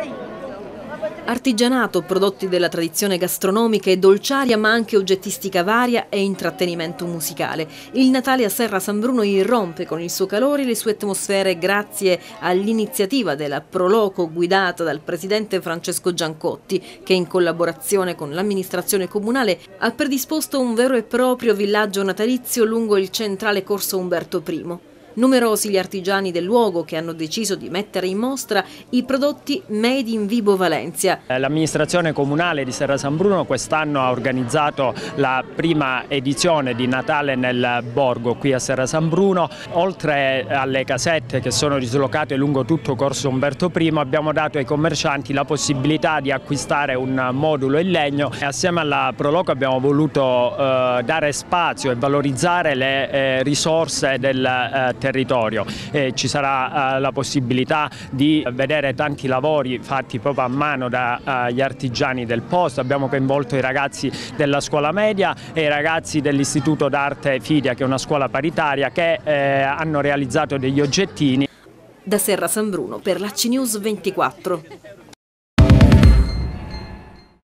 Artigianato, prodotti della tradizione gastronomica e dolciaria, ma anche oggettistica varia e intrattenimento musicale. Il Natale a Serra San Bruno irrompe con il suo calore e le sue atmosfere grazie all'iniziativa della Proloco guidata dal presidente Francesco Giancotti, che in collaborazione con l'amministrazione comunale ha predisposto un vero e proprio villaggio natalizio lungo il centrale corso Umberto I. Numerosi gli artigiani del luogo che hanno deciso di mettere in mostra i prodotti Made in Vibo Valencia. L'amministrazione comunale di Serra San Bruno quest'anno ha organizzato la prima edizione di Natale nel borgo qui a Serra San Bruno. Oltre alle casette che sono dislocate lungo tutto corso Umberto I, abbiamo dato ai commercianti la possibilità di acquistare un modulo in legno e assieme alla Proloco abbiamo voluto dare spazio e valorizzare le risorse del territorio. Ci sarà la possibilità di vedere tanti lavori fatti proprio a mano dagli artigiani del posto. Abbiamo coinvolto i ragazzi della scuola media e i ragazzi dell'Istituto d'Arte Fidia, che è una scuola paritaria, che hanno realizzato degli oggettini. Da Serra San Bruno per l'ACI News 24.